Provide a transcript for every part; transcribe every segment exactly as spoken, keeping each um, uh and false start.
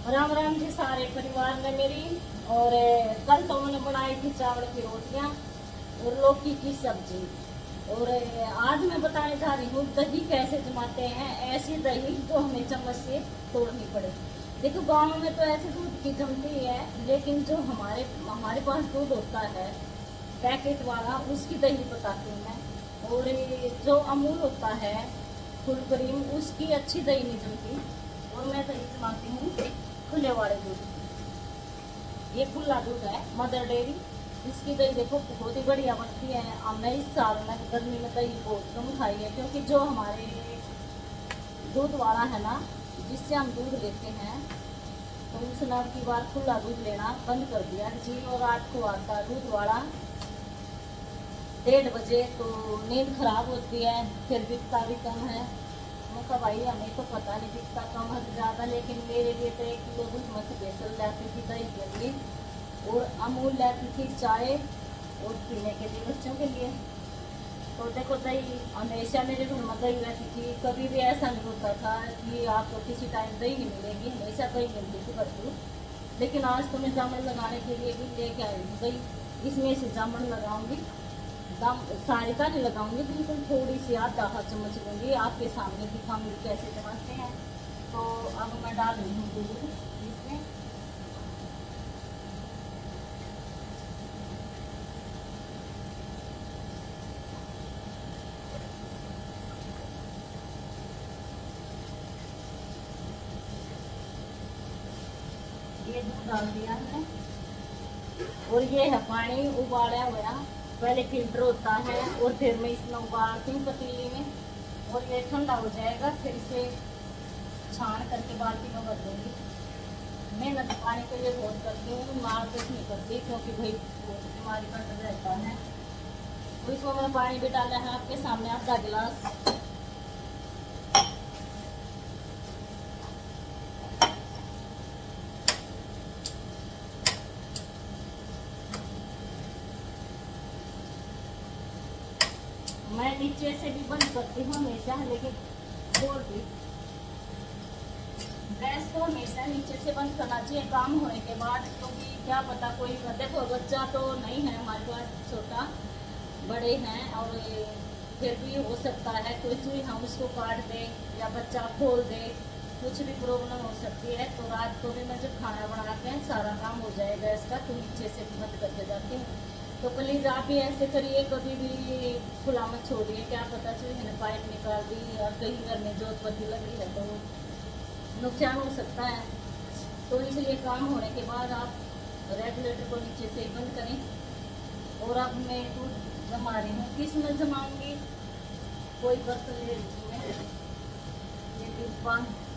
राम राम जी सारे परिवार में मेरी। और कल तो मैंने बनाई थी चावल की रोटियां और लौकी की सब्जी। और आज मैं बताने जा रही हूँ दही कैसे जमाते हैं। ऐसी दही जो हमें चम्मच से तोड़नी पड़े। देखो गांव में तो ऐसे दूध की जमती है, लेकिन जो हमारे हमारे पास दूध होता है पैकेट वाला, उसकी दही बताती हूँ मैं। और जो अमूल होता है फुल क्रीम, उसकी अच्छी दही नहीं जमती। और मैं दही जमाती हूँ खुले वाले दूध। ये खुला दूध है मदर डेयरी, इसकी दही देखो बहुत ही बढ़िया बनती है। हमने इस साल में गर्मी में दही बहुत कम खाई है, क्योंकि जो हमारे दूध वाला है ना, जिससे हम दूध लेते हैं, तो उसने अब की बार खुला दूध लेना बंद कर दिया जी। और रात को आता दूध वाला डेढ़ बजे, तो नींद खराब होती है, फिर बिकता भी कम है। मैं कहा भाई हमें तो पता नहीं बिकता कम है ज़्यादा, लेकिन मेरे लिए तो एक किलो दूध मैं स्पेशल लाती थी दही के लिए, और अमूल लाती थी चाय और पीने के लिए बच्चों के लिए। तो देखो दही हमेशा मेरे घर में दही रहती थी, कभी भी ऐसा नहीं होता था कि आपको किसी टाइम दही नहीं मिलेगी, हमेशा दही मिलती थी भरपूर। लेकिन आज तो मैं जामुन लगाने के लिए भी लेके आई हूँ दही। इसमें से जामुन लगाऊंगी, दम सारी का नहीं लगाऊंगी, बिल्कुल थोड़ी सी आधा हाथ चम्मच लूँगी। आपके सामने दिखाऊंगी कैसे जमाते हैं। तो अब मैं डाल रही हूँ दूध इसमें। ये दूध डाल दिया है, और ये है पानी उबाला हुआ। पहले फिल्टर होता है और फिर मैं इसमें उबालती हूँ पतीली में, और ये ठंडा हो जाएगा, फिर इसे छान करके बाल्टी में भर दूँगी। मेहनत पानी के लिए बहुत करती हूँ, मारपीट नहीं करती, क्योंकि भाई बहुत बीमारी का डर रहता है। तो इसमें मैंने पानी भी डाला है आपके सामने आधा गिलास। मैं नीचे से भी बंद करती हूँ हमेशा, लेकिन बोल भी गैस को हमेशा नीचे से बंद करना चाहिए काम होने के बाद, क्योंकि तो क्या पता कोई, देखो बच्चा तो नहीं है हमारे पास, छोटा बड़े हैं, और फिर भी हो सकता है कोई चीज हम उसको काट दे या बच्चा खोल दे, कुछ भी प्रॉब्लम हो सकती है। तो रात को भी मैं जब खाना बनाते हैं सारा काम हो जाए गैस का, तो नीचे से भी बंद करके जाती हूँ। तो प्लीज़ आप भी ऐसे करिए, कभी भी खुला मत छोड़िए, क्या पता चलिए मैंने पाइप निकाल दी और कहीं घर में जोत बत्ती लगी है तो नुकसान हो सकता है। तो इसलिए काम होने के बाद आप रेगुलेटर को नीचे से बंद करें। और अब मैं दूध जमा रही हूँ, किस में जमाऊँगी, कोई बर्तन ले लीजिए मैं, ये डिब्बा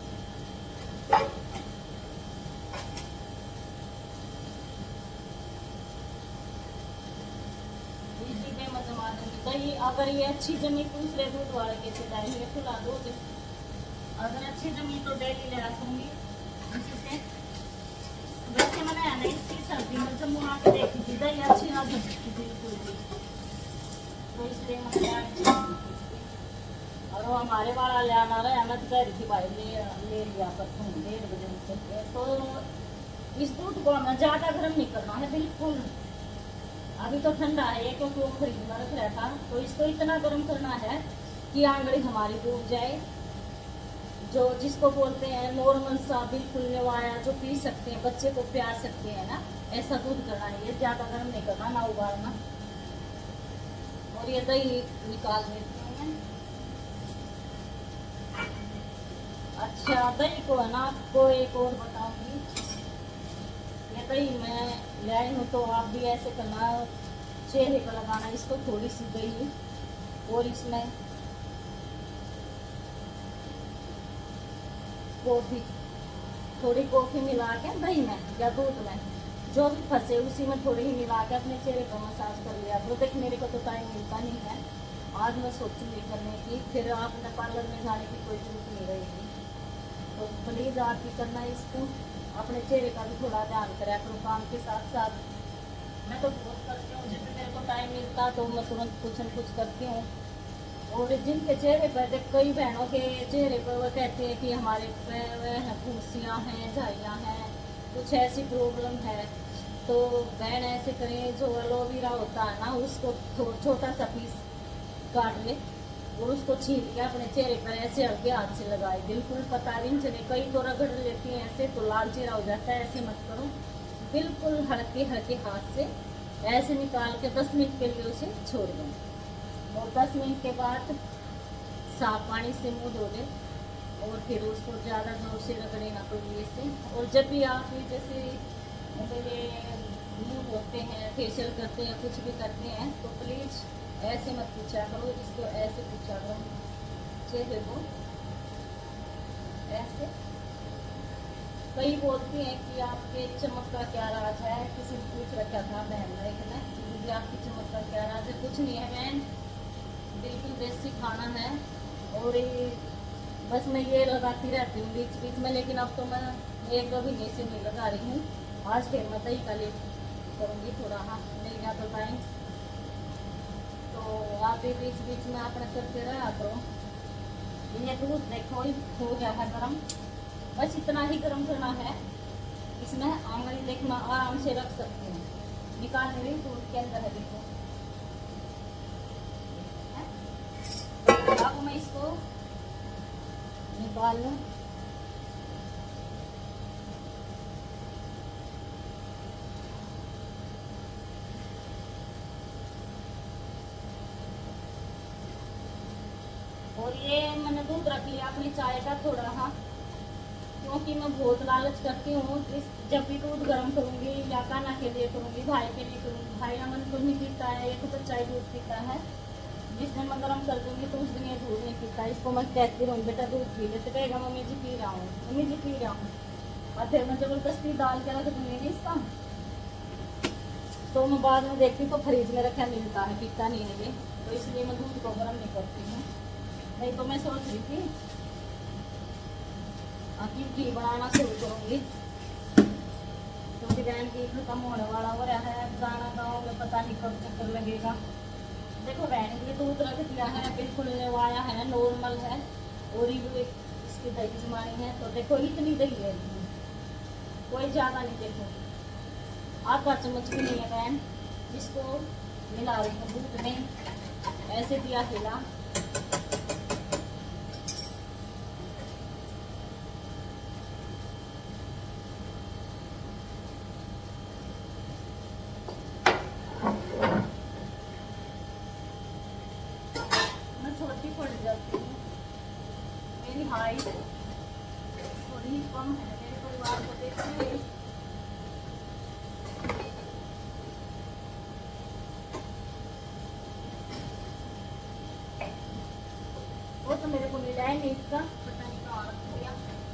दही। अगर ये अच्छी जमी दूसरे दूध वाले के चलाएंगे खुला दूध, अगर अच्छी जमी तो डेली ले रखूंगी इसी से। वैसे मैंने है ना इसकी सर्दी में जब मुँह के देखी थी दही अच्छी ना जमती थी बिल्कुल भी, तो इसलिए मैंने। और वो हमारे वाला ले आना रहा है, मैं तो कह रही थी भाई ले ले लिया कर तुम डेढ़ बजे। तो इस दूध को हमें ज़्यादा गर्म नहीं करना है बिल्कुल, अभी तो ठंडा है क्योंकि वो खरीदना रख रहा था। तो इसको इतना गर्म करना है कि आंगड़ी हमारी डूब जाए, जो जिसको बोलते हैं नॉर्मल सा बिल्कुल नवाया, जो पी सकते हैं, बच्चे को पिया सकते हैं ना, ऐसा दूध करना है। ये ज़्यादा गर्म नहीं करना, ना उबालना। और ये दही निकाल देती हूँ मैं। अच्छा दही को है ना, आपको एक और बताऊंगी, ये दही मैं ले आई हूँ, तो आप भी ऐसे करना, चेहरे पर लगाना इसको थोड़ी सी दही, और इसमें कॉफी, थोड़ी कॉफी मिला के दही में या दूध में जो भी फंसे उसी में थोड़ी ही मिला के अपने चेहरे पर मसाज कर लिया। तो देख मेरे को तो टाइम मिलता नहीं है, आज मैं सोचूंगी करने की, फिर आपने पार्लर में जाने की कोई जरूरत नहीं रहेगी। तो प्लीज़ आप भी करना इसको, अपने चेहरे का भी थोड़ा ध्यान करें करो काम के साथ साथ। मैं तो बहुत करती हूँ, जब मेरे को टाइम मिलता तो मैं तुरंत कुछ न कुछ करती हूँ। और जिनके चेहरे पर देख, कई बहनों के चेहरे पर वो कहते हैं कि हमारे फूंसियाँ हैं, झाइयाँ हैं, कुछ ऐसी प्रॉब्लम है, तो बहन ऐसे करें, जो एलोवेरा होता है ना उसको छोटा सा पीस काट ले और उसको छील के अपने चेहरे पर ऐसे हल्के हाथ से लगाए, बिल्कुल पता भी नहीं चले। कई तो रगड़ लेती हैं ऐसे तो लाल चेहरा हो जाता है, ऐसे मत करो, बिल्कुल हल्के हल्के हाथ से ऐसे निकाल के दस मिनट के लिए उसे छोड़ दें और दस मिनट के बाद साफ पानी से मुंह धो लें और फिर उसको ज़्यादा जोर से रगड़े ना तो ये से। और जब भी आप जैसे ये मुंह धोते हैं, फेशियल करते हैं, कुछ भी करते हैं तो प्लीज़ ऐसे मत पूछा करो, इसको ऐसे पूछा करो, चेहरे को ऐसे। कई बोलती हैं कि आपके चमक का क्या राज है, किसी ने पूछ रखा था बहन ने कि आपकी चमक का क्या राज है। कुछ नहीं है बहन, बिल्कुल देसी खाना है और ये बस मैं ये लगाती रहती हूँ बीच बीच में, लेकिन अब तो मैं एक महीने से नहीं लगा रही हूँ। आज फिर मैं दही का ले करूँगी थोड़ा, हाँ मिल गया तो टाइम, तो आप भी बीच बीच में अपने करते रहा करो। ये दूध देखो हो गया है गर्म, बस इतना ही गर्म करना है। इसमें आंगली देखना आराम से रख सकते हैं, निकालने भी दूध के अंदर है देखो। अब मैं इसको निकाल लूं। और ये मैंने दूध रख लिया अपनी चाय का थोड़ा, हाँ क्योंकि मैं बहुत लालच करती हूँ। इस जब भी दूध गर्म करूँगी या काना के लिए करूँगी, भाई के लिए करूँगी, भाई अमन तो नहीं पीता है, ये तो बच्चा ही दूध पीता है। जिस दिन मैं गर्म कर दूँगी तो उस दिन ये दूध नहीं पीता। इसको मैं कहती रहूँ बेटा दूध पी ले, तो कहेगा मम्मी जी पी रहा हूँ, मम्मी जी पी रहा हूँ, और फिर मैं जबरदस्ती डाल के रख दूँगी नहीं इसका, तो मैं बाद में देखती तो फ्रिज में रखा मिलता है, पीता नहीं है ये, तो इसलिए मैं दूध को गर्म नहीं करती हूँ। नहीं तो मैं सोच रही थी अभी घी बनाना शुरू करूँगी, क्योंकि बहन की खत्म होने वाला हो रहा है, जाना गाँव में पता नहीं कब चक्कर लगेगा। देखो बहन ये दूध रख दिया है, बिल्कुल नवाया है, नॉर्मल है, और ये इसकी दही जमानी है, तो देखो इतनी दही है, कोई ज़्यादा नहीं। देखो आधा चम्मच भी नहीं है बहन, इसको मिला रही हूँ दूध में, ऐसे दिया हिला। छोटी पड़ जाती हूँ, मेरी हाइट थोड़ी कम है, मेरे परिवार को देखिए। वो तो मेरे को मिला है नहीं, इसका पता नहीं कहाँ रख दिया।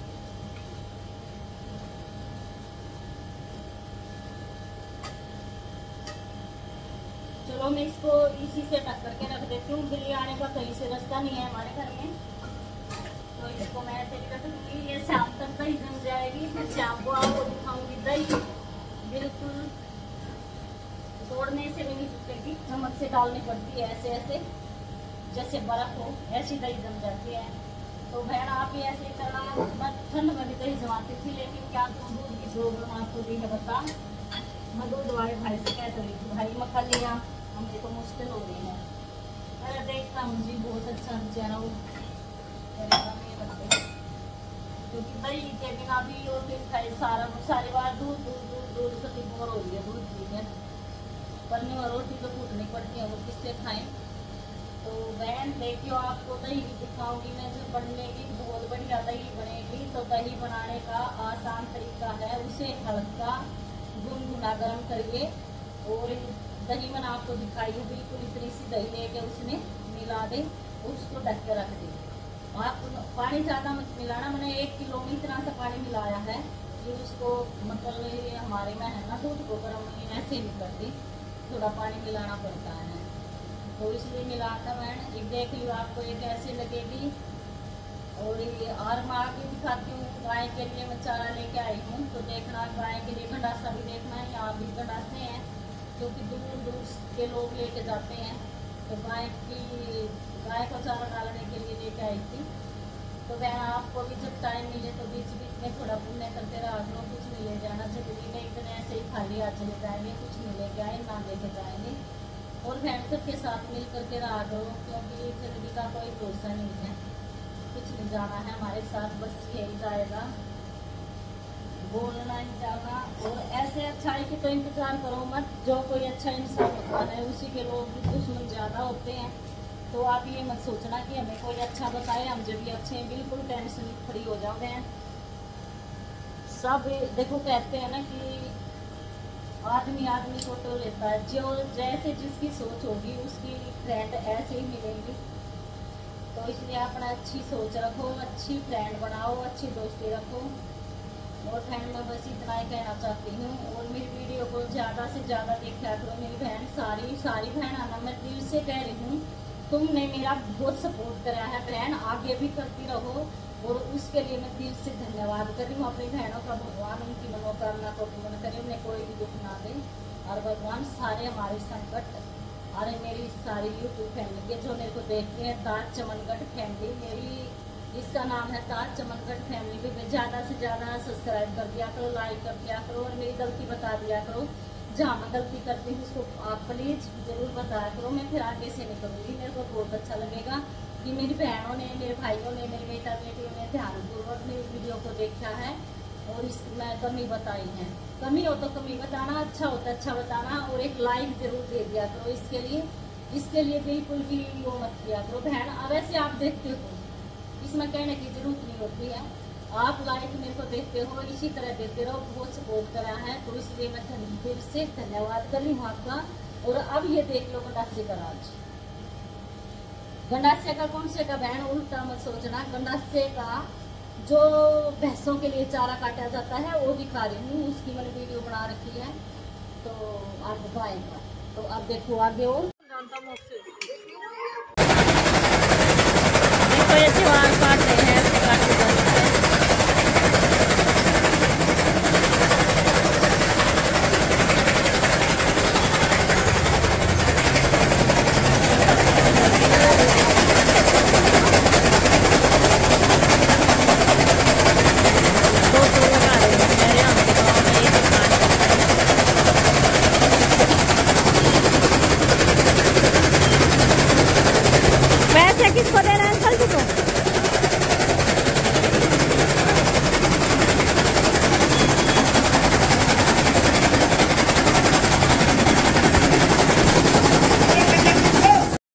चलो मैं इसको इसी से ढक करके रख देती हूँ, बिल्ली आने का कहीं से रास्ता नहीं है हमारे घर में, तो इसको मैं ऐसे ही रख दूँगी। ये शाम तक दही जम जाएगी, फिर शाम को आपको दिखाऊंगी दही बिल्कुल तोड़ने से भी नहीं टूटेगी, चम्मच से डालनी पड़ती है ऐसे ऐसे, जैसे बर्फ हो ऐसी दही जम जाती है। तो बहन आप ही ऐसे करना, मैं ठंड में भी दही जमाती थी, लेकिन क्या तुम दूध की प्रॉब्लम आपको दी है बता। मैं दूध वाले भाई से कह रही थी भाई मक्खा लिया, हमें तो मुश्किल हो रही है। मैं देखता हूँ जी बहुत अच्छा बेचारा वो करेगा नहीं बनते, क्योंकि दही के बिना भी और फिर खाए सारा सारी बार दूध दूध दूध दूध कति बोर हो रही है दूध पी के, पन्नी और रोटी तो कूटनी पड़ती है, वो किससे खाएं। तो बहन देखियो आपको दही भी दिखाऊंगी मैं, जो बनने की बहुत बढ़िया दही बनेगी। तो दही बनाने का आसान तरीका है, उसे हल्का गुनगुना गर्म करिए और दही मैंने आपको दिखाई है, बिल्कुल इतनी सी दही लेके उसमें मिला दे, उसको ढक के रख दे। आप पानी ज़्यादा मत मिलाना, मैंने एक किलो में इतना सा पानी मिलाया है कि उसको मतलब हमारे में है ना दूध को गर्म ऐसे नहीं करती, थोड़ा पानी मिलाना पड़ता है, तो इसलिए मिलाता मैंने। एक देख लियो आपको ये कैसे लगेगी। और ये और मैं आगे दिखाती हूँ, गाय के लिए मैं चारा लेके आई हूँ, तो देखना गाय के लिए गंडासा भी देखना है, यहाँ भी गंडासे हैं क्योंकि दूर दूर के लोग लेके जाते हैं, तो गाय की गाय को चारा डालने के लिए लेके आई थी। तो बहन आपको भी जब टाइम मिले तो बीच बीच में थोड़ा पुण्य करते रहा करो, कुछ नहीं ले जाना जरूरी नहीं, इतने ऐसे ही खाली हाथ चले जाएंगे, कुछ नहीं लेके आए ना लेके जाएंगे। और बहन सबके साथ मिल करके रहा करो, क्योंकि जिंदगी का कोई भरोसा नहीं है, कुछ नहीं जाना है हमारे साथ, बस यही जाएगा, बोलना ही जाना। और ऐसे अच्छाई के तो इंतजार करो मत, जो कोई अच्छा इंसान होता है उसी के लोग दुश्मन ज्यादा होते हैं। तो आप ये मत सोचना कि हमें कोई अच्छा बताए, हम जब भी अच्छे हैं, बिल्कुल टेंशन फ्री हो जाओ बहन। सब देखो कहते हैं ना कि आदमी आदमी को तो लेता है, जो जैसे जिसकी सोच होगी उसकी फ्रेंड ऐसे ही मिलेंगी। तो इसलिए अपना अच्छी सोच रखो, अच्छी फ्रेंड बनाओ, अच्छी दोस्ती रखो। और फ्रेंड मैं बस इतना ही कहना चाहती हूँ। और मेरी वीडियो को ज़्यादा से ज़्यादा देखा करो मेरी बहन, सारी सारी बहन आना मैं दिल से कह रही हूँ, तुमने मेरा बहुत सपोर्ट करा है बहन, आगे भी करती रहो। और उसके लिए मैं दिल से धन्यवाद कर रही हूँ अपनी बहनों का। भगवान उनकी मनोकामना को पूर्ण करे, उन्हें कोई भी दुख ना दे। और भगवान सारे हमारे संकट, अरे मेरी सारी यूट्यूब फैमिली के जो मेरे को देखते हैं, ताज चमनगढ़ फैमिली, मेरी इसका नाम है ताज चमनगढ़ फैमिली भी ज़्यादा से ज़्यादा सब्सक्राइब कर दिया करो, लाइक कर दिया करो, और मेरी गलती बता दिया करो। जहाँ मैं गलती करती हूँ उसको आप प्लीज़ ज़रूर बताया करो, मैं फिर आगे से नहीं करूँगी। मेरे को बहुत अच्छा लगेगा कि मेरी बहनों ने, मेरे भाइयों ने, मेरे बेटा बेटियों ने ध्यानपूर्वक मेरी वीडियो को देखा है और इस मैं कमी बताई है। कमी हो तो कमी बताना, अच्छा हो तो अच्छा बताना, और एक लाइक जरूर दे दिया करो। इसके लिए इसके लिए बिल्कुल भी वो मत किया करो बहन। अब ऐसे आप देखते हो, इसमें कहने की जरूरत नहीं होती है, आप लाइक मेरे को देखते हो, इसी तरह देते रहो, बहुत सपोर्ट करा है। तो इसलिए मैं दिल से धन्यवाद कर रही हूँ आपका। और अब ये देख लो गंडासे का राज, गंडासे का कौन से का बहन, उल्टा मत सोचना। गंडासे का जो भैंसों के लिए चारा काटा जाता है वो दिखा रही हूँ, उसकी मैंने वीडियो बना रखी है। तो आप दिखाएगा, तो अब देखो आगे और देखो ये दीवार काटते हैं, काटते जाते हैं। पैसे किसको देना है, अंकल जी को?